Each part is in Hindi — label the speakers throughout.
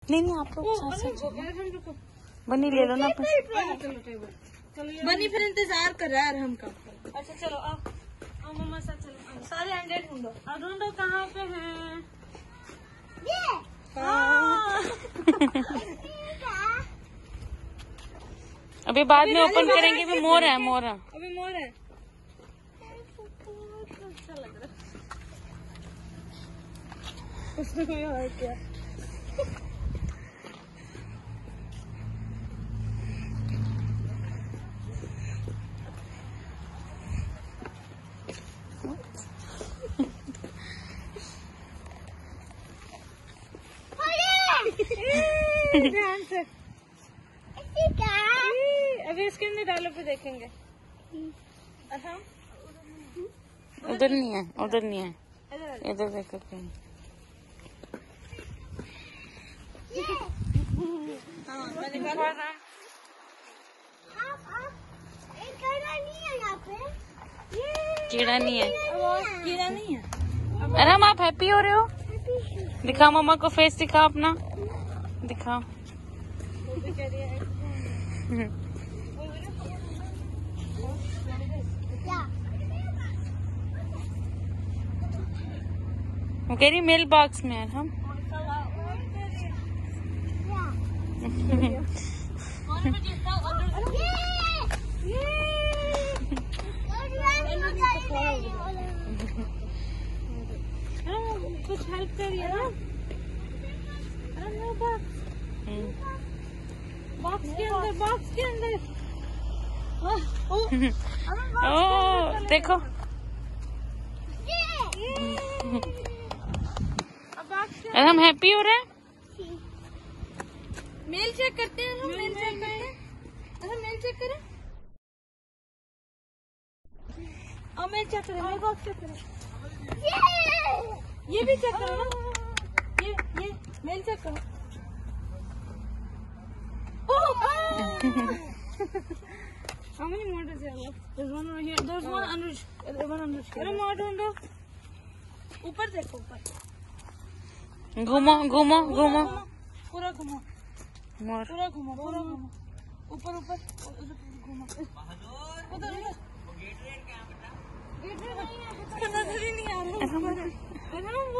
Speaker 1: नहीं आप लोग बनी ले लो ना
Speaker 2: बनी फिर इंतजार कर रहा है अरहम का। अच्छा चलो आओ मम्मा साथ चलो। सारे अंडे ढूंढो। ढूंढो कहाँ पे हैं?
Speaker 1: अभी बाद में ओपन करेंगे। अभी मोर है मोर है।
Speaker 2: अभी मोर है। अच्छा लग रहा है उसने कोई और क्या। ध्यान से अभी इसके अंदर डालो पे देखेंगे।
Speaker 1: उधर नहीं है उधर नहीं है इधर देखो कहीं।
Speaker 2: हाँ मैं निकाला।
Speaker 1: कीड़ा नहीं है।
Speaker 2: कीड़ा नहीं है।
Speaker 1: अरहम आप हैप्पी हो रहे हो? दिखाओ मम्मा को फेस दिखाओ अपना दिखाओ। वो कह रही मेल बॉक्स में है हम।
Speaker 2: कुछ हेल्प करिए ना। बॉक्स के अंदर बॉक्स के अंदर।
Speaker 1: ओ देखो हम हैप्पी हो रहे हैं।
Speaker 2: मेल चेक करते हैं। हम मेल चेक करते हैं। मेल चेक करें। और मेल चेक करें। मेल बॉक्स चेक करें। ये भी चेक करो ना। ये मेल चेक करो। How many more does it have? There's one right here. There's one under. One under. अरे more ढूंढो। ऊपर देखो ऊपर।
Speaker 1: घूमो घूमो घूमो
Speaker 2: पूरा घूमो। पूरा घूमो पूरा घूमो। ऊपर ऊपर घूमो। उधर गेट नजर ही नहीं आ रहा। वो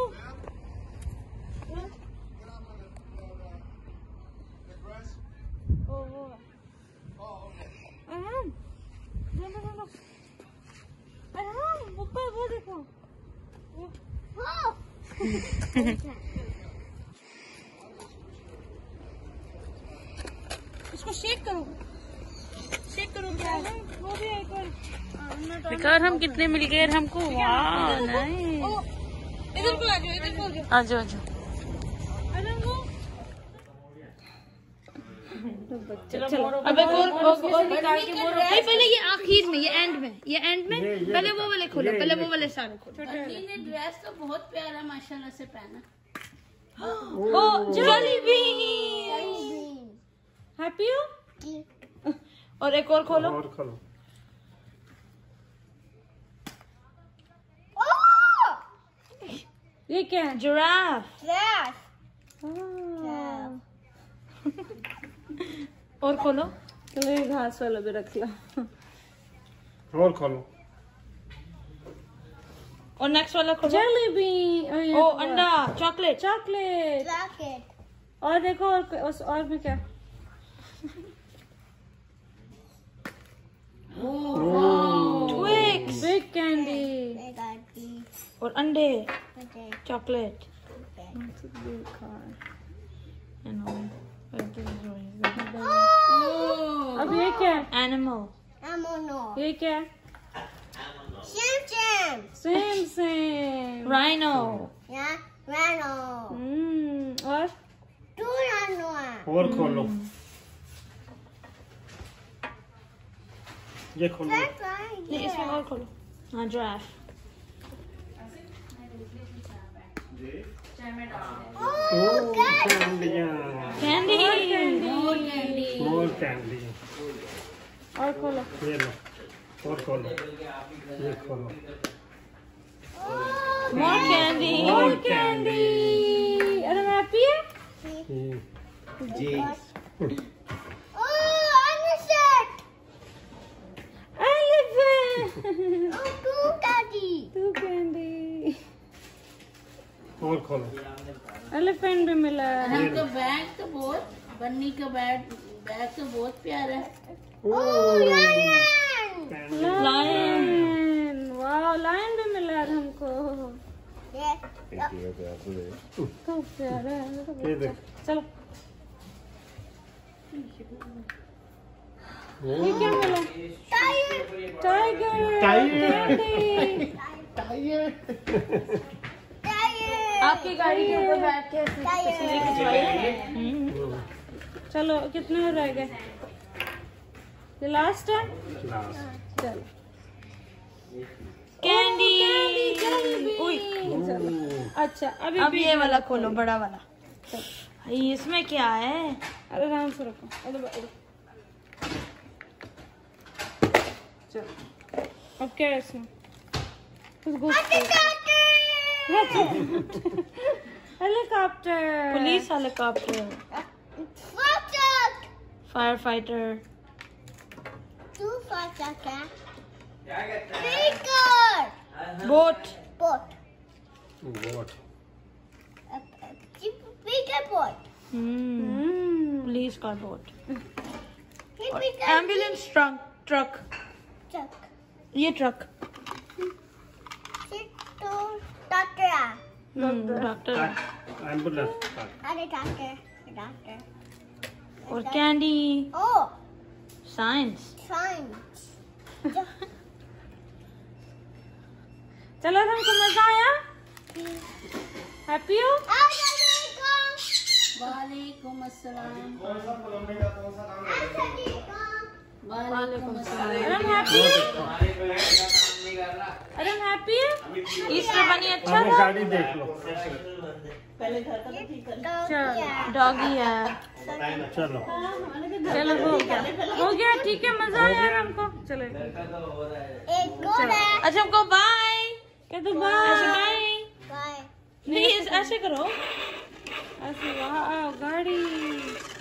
Speaker 2: ऊपर वो देखो। इसको शेक करो। शेक करो क्या है? वो भी एक और
Speaker 1: दिखा हम कितने मिल गए हमको। वाह नाइस।
Speaker 2: इधर को आ जाओ। इधर को
Speaker 1: आ जाओ आ जाओ।
Speaker 2: चलो अब एक और निकाल के पहले ये आखिर में ये एंड में पहले वो वाले खोलो। पहले वो वाले सारे खोलो।
Speaker 3: ने ड्रेस तो बहुत प्यारा माशाल्लाह से पहना।
Speaker 2: ओ जॉली बीन। हैप्पी हो? और एक और खोलो। ये क्या है? जिराफ। और खोलो। चलो ये घास वाला भी रख लो।
Speaker 4: और खोलो।
Speaker 2: और नेक्स्ट वाला खोलो। Jelly been. ओ अंडा। चॉकलेट। और देखो और में क्या? ट्विक्स। Big candy. और अंडे। चॉकलेट। अब ये क्या है? एनिमल। ये क्या है? सेम। राइनो।
Speaker 4: और खोलो। ये खोलो।
Speaker 2: नहीं इसमें और खोलो। हाँ जिराफ। कैंडी।
Speaker 4: मोर कैंडी।
Speaker 2: और खोलो।
Speaker 4: ये लो। और खोलो। ये खोलो।
Speaker 2: More candy. अरे मैं हैप्पी है।
Speaker 4: जी और खोलो।
Speaker 1: एलिफेंट भी मिला है।
Speaker 3: हमको बैग तो बहुत बन्नी का बैग तो बहुत प्यारा है।
Speaker 1: लायन, वाह लायन भी मिला है हमको। तो प्यारा है।
Speaker 4: ये देख।
Speaker 1: चलो ये क्या मिला? टाइगर।
Speaker 4: टाइगर
Speaker 1: आपकी गाड़ी के ऊपर बैठ के तस्वीरें खिंचवाइए। चलो कितने रह गए? ये लास्ट है। चलो कैंडी। अच्छा अभी अब ये वाला खोलो, बड़ा वाला। इसमें क्या है? अरे आराम से रखो। चलो अब क्या है इसमें? Helicopter, police helicopter, fire fighter, boat, police का बोट, एम्बुलेंस ट्रक, ये ट्रक, डॉक्टर
Speaker 4: एम्बुलेंस
Speaker 1: और कैंडी, साइंस। चलो हमको मजा आया। हैप्पी हो?
Speaker 3: वालेकुम अस्सलाम।
Speaker 1: अरे हैप्पी है? ईस्टर बनी अच्छा था।
Speaker 4: गाड़ी देख लो।
Speaker 1: डॉगी है।
Speaker 4: चलो
Speaker 1: चलो हो गया ठीक है, मजा आया हमको। चलो अच्छा हमको बाय कह दो। बाय नहीं ऐसे करो, ऐसे। वाह गाड़ी।